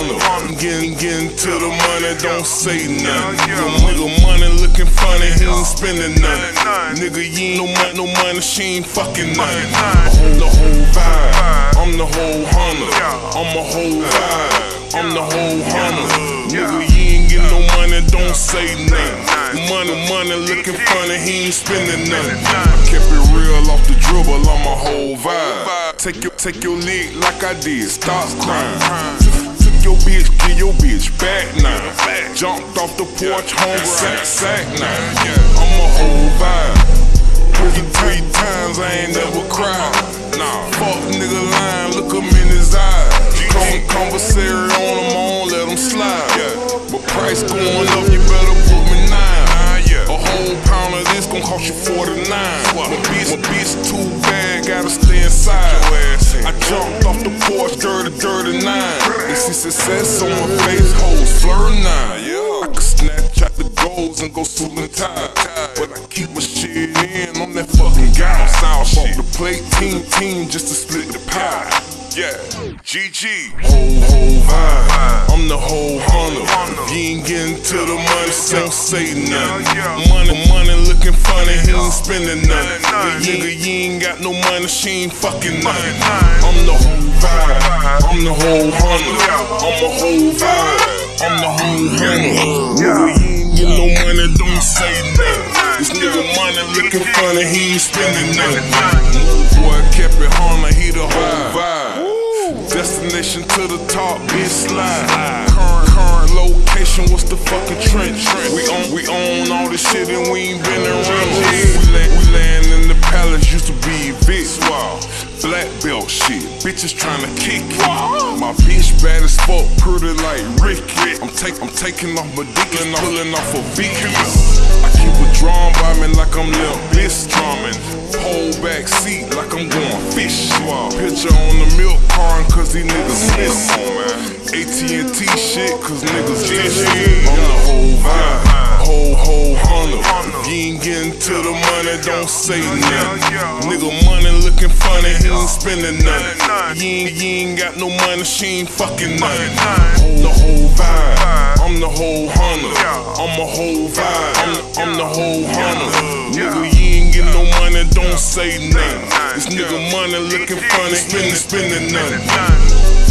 hunter. I'm getting to the money, don't say nothing. Nigga money looking funny, he ain't spending nothing. Nigga, you ain't no money, she ain't fucking nothing. The whole vibe, I'm the whole hunter. I'm a whole vibe, I'm the whole hunter. Nigga, you ain't getting no money, don't say nothing. Money looking funny, he ain't spending nothing. I kept it real off the dribble, I'm a whole vibe. Take your lick like I did, stop crying. Took your bitch, get your bitch back now. Jumped off the porch, home sack now. I'm a whole vibe. Prison 3 times, I ain't never cried. Nah, fuck nigga lying, look him in his eyes. Conversary on him, on, let him slide. But price going up, you better put me 9. A whole pound of this gon' cost you 49. My bitch too bad, gotta stay inside. I jumped off the porch, dirty 9. They see success on my face, hoes flirting 9. I could snatch out the goals and go suit and tie, but I keep my shit in, I'm that fucking guy. Bought the plate team just to split the pie. Yeah, GG. Whole vibe, I'm the whole hunter. You ain't getting to the money, don't say nothing. Money looking funny, he ain't spending nothing. Nigga, you ain't got no money, she ain't fucking nothing. I'm the whole vibe, I'm the whole hunter. I'm a whole vibe, I'm the whole hunter. Nigga, you ain't get no money, don't say nothing. This nigga money looking funny, he ain't spending nothing. Boy kept it hunter, he the whole vibe. Destination to the top, bitch slide. Current location, what's the fucking trench? We own all this shit and we ain't been around. We land in the palace, used to be Vic. Black belt shit, bitches tryna kick it. My bitch bad as fuck, pretty like Ricky. I'm taking off my dick and pulling off a Vic. I keep a drum by me like I'm Lil Bliss drumming. Whole back seat like I'm going fish. Picture on the milk carton cause these niggas miss. AT&T shit cause niggas dish. I'm the whole vibe, whole hunter. You ain't getting to the money, don't say nothing. Nigga money looking funny, he ain't spending nothing. You ain't got no money, she ain't fucking nothing. The whole vibe, I'm the whole hunter. I'm a whole vibe, I'm the whole hunter. Nigga, you ain't getting no money, don't say nothing. This nigga money looking funny, spending nothing.